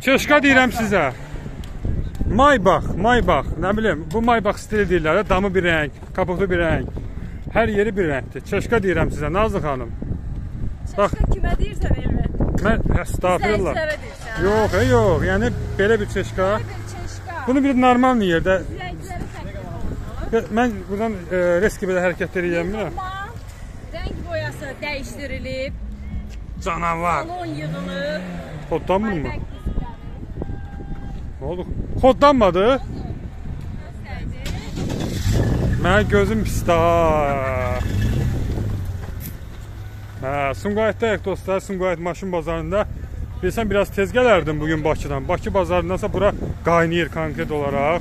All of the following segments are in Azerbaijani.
Çeşka deyirəm sizə. Maybach, nə bilim, bu Maybach stili deyirlər, damı bir rəng, kaputu bir rəng, hər yeri bir rəngdir. Çeşka deyirəm sizə, Nazlı xanım. Çeşka kimə deyirsən Elvin? Mən, estağfurullah. Yox, yəni belə bir çeşka. Bunu bir normal yerdə. Mən buradan reski belə hərəkətləri yiyəmirəm. Rəng boyası dəyişdirilib. Canavar. Salon yığılıb. Koddanmır mı? Ne oldu? Koddanmadı? Mən gözüm pisdə. Sumqayıtdayıq dostlar, Sumqayıt maşın bazarında. Bilsən, biraz tez gələrdim bugün Bakıdan. Bakı bazarındansa bura qaynayır konkret olaraq.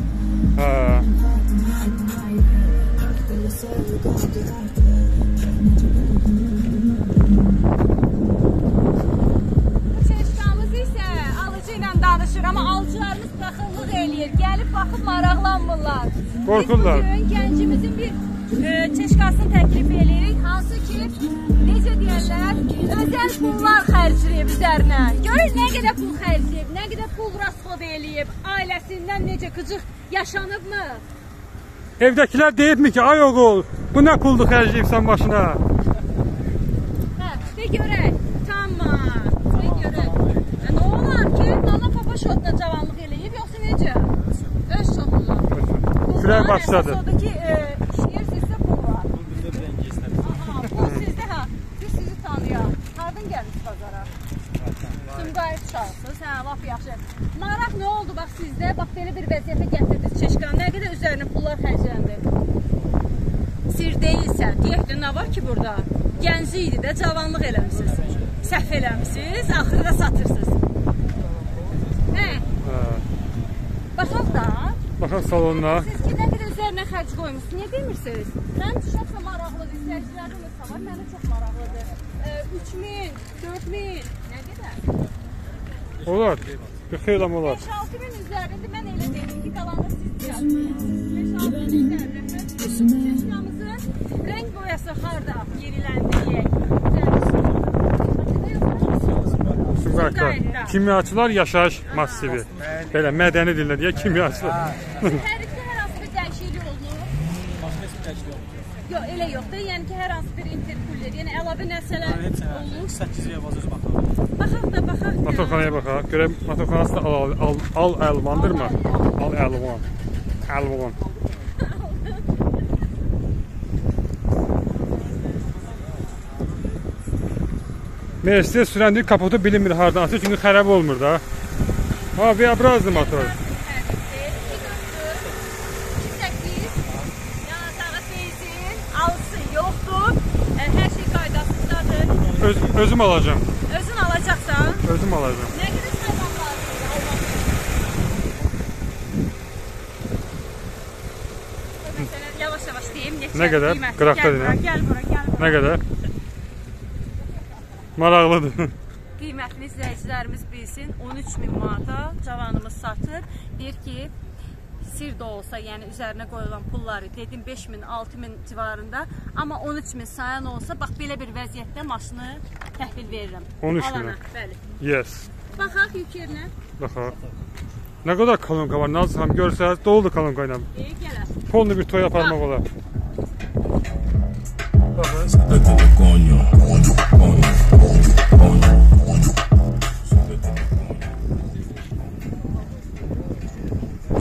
Çeşkamız isə alıcı ilə danışır, amma alıcılarımız baxıllıq eləyir. Gəlib baxıb maraqlanmırlar. Qorxurlar. Biz bugün gəncimizin bir çeşkasını təklif edirik. Hansı ki, necə deyərlər, özəl pullar xərcləyib üzərinə. Görür, nə qədər pul xərcləyib, nə qədər pul rasxod eləyib, ailəsindən necə qıcıq yaşanıbmı? Evdəkilər deyibmi ki, ay oğul, bu nə puldur xərcləyibsən başına? De görək, tamam, de görək. Nə olar ki, Nana Papa şotla cavanlıq eləyib, yoxsa necə? Öz şotla. Kürək başladı. Əsasodakı işləyirsinizsə pul var. Pul sizdə, biz sizi tanıyaq. Hardan gəlmiş bazara? Sumqayıt uşaqsınız, laf yaxşı. Maraq nə oldu, bax sizdə, bax belə bir vəziyyətə gətirdiniz Çeşkanı, nə qədər üzərinə pullar xərcləndi? Sir deyilsə, deyək də nə var ki burada? Gənci idi də, cavanlıq eləmişsiniz. Səhv eləmişsiniz, axırda satırsınız. Baxaq da. Baxaq salonuna. Siz ki, nə qədər üzərinə xərc qoymuşsunuz, niyə demirsiniz? Mən çoxsa maraqlıdır, izləyicilərdə nəsə var, mənə çox maraqlıdır. 3000, 4000, nə qədər? Olar, bir xeylam olar. 5-6 bin üzərində mən elə dedim ki, qalanı siz deyərsiniz. 5-6 bin üzərində. Çeşkamızın rəng boyası harada yeniləndiririk? Sumqayıtda. Kimyaçılar yaşayış massivi. Belə mədəni dillə deyə kimyaçılar. Tərifdə hər hansı bir dəyişiklik olunur? Yox, elə yoxdur. Yəni ki, hər hansı bir interkuller, yəni əlavə nəsələr olur. 8 yə vazir baxaq. Baxaq da. Motorxanaya baxaq. Görək, motorxanası da al-əlvandırmı? Al-əlvan. Əlvan. Mercedes sürəndir, kaputu bilinmir hardan atır, çünki xərab olmur da. V-abrazlı motor. 2.8, yanacağı benzin, alısı yoxdur, hər şey qaydasındadır. Özüm alacağım. Özün alacaqsan? Özüm alacağım. Nə qədər saydan lazımdır? Məsələn, yavaş-yavaş deyim. Nə qədər? Qıraqda deyim. Gəl bura. Nə qədər? Maraqlıdır. Qiymətli izləyicilərimiz bilsin, 13.000 manata cavanımız satır. Deyir ki, sir də olsa, yəni üzərinə qoyulan pulları dedim 5.000, 6.000 civarında, amma 13.000 sayan olsa, bax belə bir vəziyyətdə maşını təhvil verirəm. 13.000. Bəli. Yes. Baxaq yük yerinə. Baxaq. Nə qədər kolonka var, Nazlı xanım görsəz, doludur kolonka ilə. Gələr. Polnu bir toy aparmaq olar. Baxın.